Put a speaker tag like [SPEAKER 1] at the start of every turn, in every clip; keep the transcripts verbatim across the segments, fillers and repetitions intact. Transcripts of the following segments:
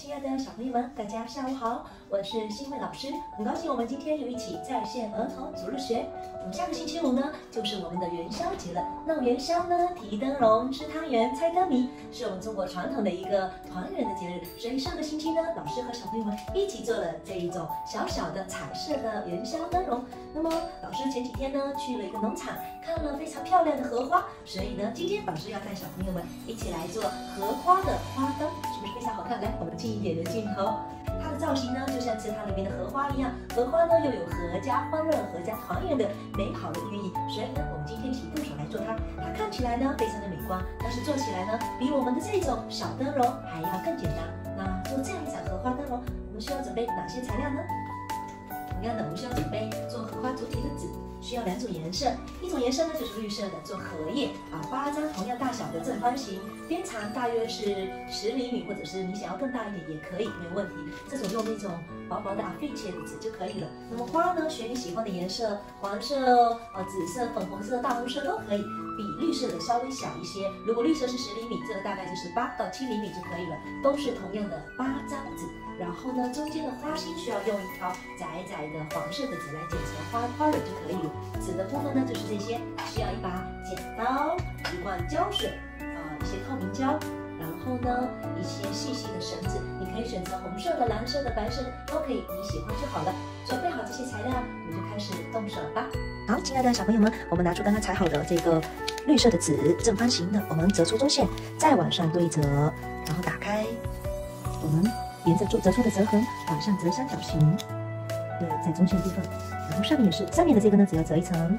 [SPEAKER 1] 亲爱的小朋友们，大家下午好，我是新慧老师，很高兴我们今天又一起在线儿童组日学。那么下个星期五呢，就是我们的元宵节了。闹元宵呢，提灯笼、吃汤圆、猜灯谜，是我们中国传统的一个团圆的节日。所以上个星期呢，老师和小朋友们一起做了这一种小小的彩色的元宵灯笼。那么老师前几天呢，去了一个农场，看了非常漂亮的荷花，所以呢，今天老师要带小朋友们一起来做荷花的花灯，是不是非常好看？来，我们近一点的镜头，它的造型呢，就像池塘里面的荷花一样，荷花呢又有阖家欢乐、阖家团圆的美好的寓意，所以呢，我们今天一起动手来做它。它看起来呢非常的美观，但是做起来呢，比我们的这种小灯笼还要更简单。那做这样一盏荷花灯笼，我们需要准备哪些材料呢？同样的，我们需要准备做荷花主体的纸，需要两种颜色，一种颜色呢就是绿色的，做荷叶啊，花章同样大小的正方形，边长大约是十厘米，或者是你想要更大一点也可以，没有问题。这种用那种薄薄的阿菲切的纸就可以了。那么花呢，选你喜欢的颜色，黄色、呃紫色、粉红色、大红色都可以，比绿色的稍微小一些。如果绿色是十厘米，这个大概就是八到七厘米就可以了，都是同样的八张纸。然后呢，中间的花心需要用一条窄窄的黄色的纸来剪成花花蕊就可以了。纸的部分呢就是这些，需要一把剪刀、一罐胶水，啊、呃，一些透明胶，然后呢一些细细的绳子，你可以选择红色的、蓝色的、白色的都可以，你喜欢就好了。准备好这些材料，我们就开始动手吧。好，亲爱的小朋友们，我们拿出刚刚裁好的这个绿色的纸，正方形的，我们折出中线，再往上对折，然后打开，我们沿着做折出的折痕往上折三角形，对，在中线部分，然后上面也是，上面的这个呢，只要折一层，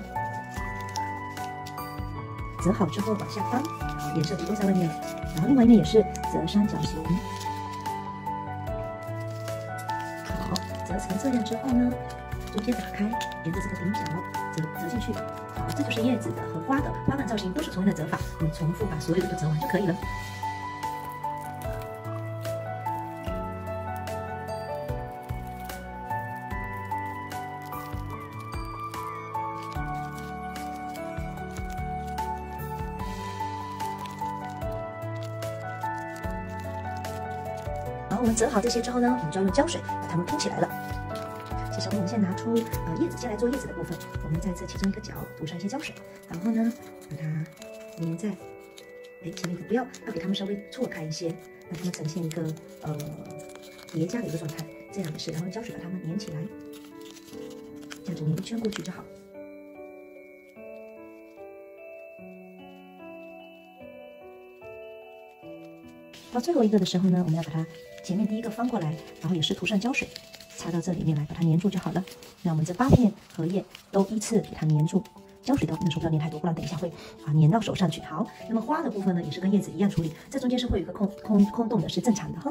[SPEAKER 1] 折好之后往下翻，好，颜色就都在外面了。然后另外一面也是折三角形，好，折成这样之后呢，中间打开，沿着这个顶角折折进去，好，这就是叶子的和花的花瓣造型，都是同样的折法，我们重复把所有的都折完就可以了。好，我们折好这些之后呢，我们就要用胶水把它们拼起来了。其实我们先拿出呃叶子，先来做叶子的部分。我们在这其中一个角涂上一些胶水，然后呢，把它粘在哎前面一个，不要要给它们稍微错开一些，让它们呈现一个呃叠加的一个状态。这样也是，然后胶水把它们粘起来，这样子粘一圈过去就好。到最后一个的时候呢，我们要把它前面第一个翻过来，然后也是涂上胶水，擦到这里面来，把它粘住就好了。那我们这八片荷叶都依次给它粘住，胶水的那时候不要粘太多，不然等一下会啊粘到手上去。好，那么花的部分呢，也是跟叶子一样处理，这中间是会有一个空空空洞的，是正常的哈。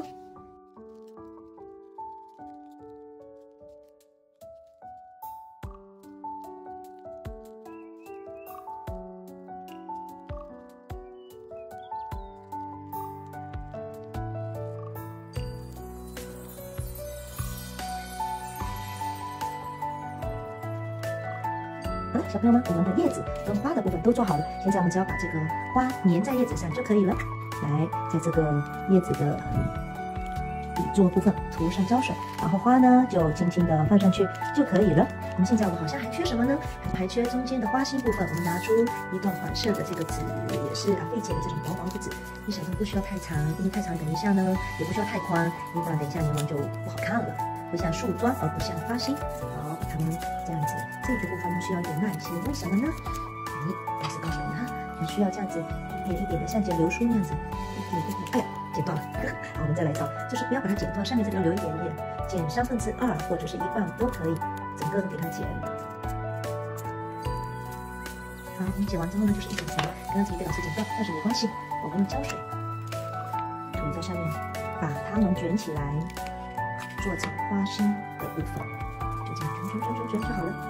[SPEAKER 1] 好了，小朋友们，我们的叶子跟花的部分都做好了。现在我们只要把这个花粘在叶子上就可以了。来，在这个叶子的底座部分涂上胶水，然后花呢就轻轻的放上去就可以了。我们现在我们好像还缺什么呢？还缺中间的花心部分。我们拿出一段黄色的这个纸，也是阿菲切的这种薄薄的纸。你小朋友不需要太长，因为太长等一下呢也不需要太宽，因为不然等一下粘完就不好看了，会像树桩而不像花心。好，它们这样子。这个部分呢需要一点耐心，为什么呢？哎，老师告诉你哈，你需要这样子一点一点的像剪流苏那样子，一点一点，哎呀，剪断了。好，我们再来一招，就是不要把它剪断，上面这里要留一点点，剪三分之二或者是一半都可以，整个都给它剪。好，我们剪完之后呢，就是一整层，刚刚这里被老师剪断，但是没关系，我们用胶水涂在上面，把它们卷起来，做成花心的部分。就这样卷卷卷卷卷就好了。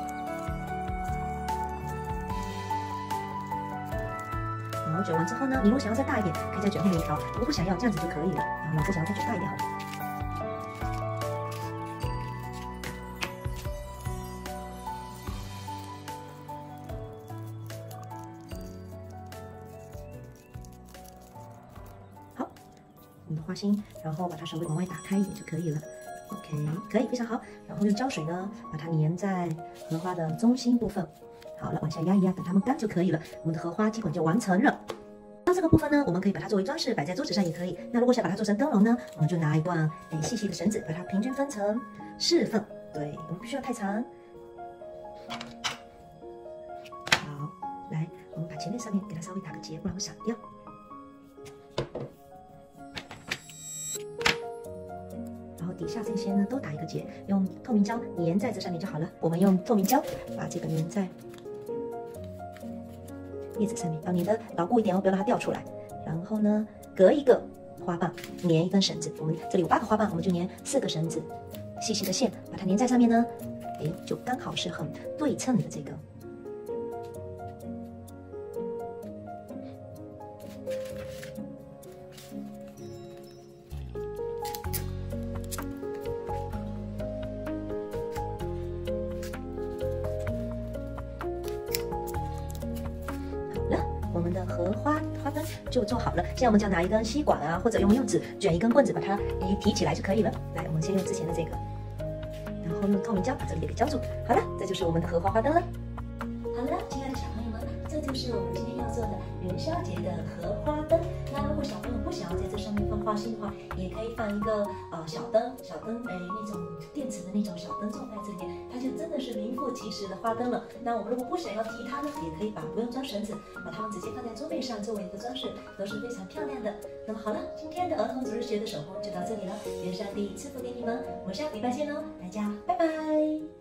[SPEAKER 1] 好，卷完之后呢，你如果想要再大一点，可以再卷后面一条；如果不想要，这样子就可以了。然后老师想要再卷大一点好了。好，我们的花心，然后把它稍微往外打开一点就可以了。OK， 可以，非常好。然后用胶水呢，把它粘在荷花的中心部分。好了，往下压一压，等它们干就可以了。我们的荷花基本就完成了。那这个部分呢，我们可以把它作为装饰，摆在桌子上也可以。那如果想把它做成灯笼呢，我们就拿一段诶细细的绳子，把它平均分成四份。对，我们不需要太长。好，来，我们把前面上面给它稍微打个结，不然会散掉。底下这些呢都打一个结，用透明胶粘在这上面就好了。我们用透明胶把这个粘在叶子上面，要粘的牢固一点哦，不要让它掉出来。然后呢，隔一个花瓣粘一根绳子，我们这里有八个花瓣，我们就粘四个绳子，细细的线把它粘在上面呢，哎，就刚好是很对称的这个。我们的荷花花灯就做好了，现在我们就要拿一根吸管啊，或者用柚子卷一根棍子，把它诶提起来就可以了。来，我们先用之前的这个，然后用透明胶把这里也给胶住。好了，这就是我们的荷花花灯了。好了，亲爱的小朋友们，这就是我们今天要做的元宵节的荷花灯。那如果小朋友不想要在这上面放花心的话，也可以放一个呃小灯，小灯诶那种电池的那种小灯罩在这里面，它就真的是名副其实的花灯了。那我们如果不想要提它呢，也可以把不用装绳子，把它们直接放在桌面上作为一个装饰，都是非常漂亮的。那么好了，今天的儿童主日学的手工就到这里了，愿上帝赐福给你们，我们下个礼拜见喽，大家拜拜。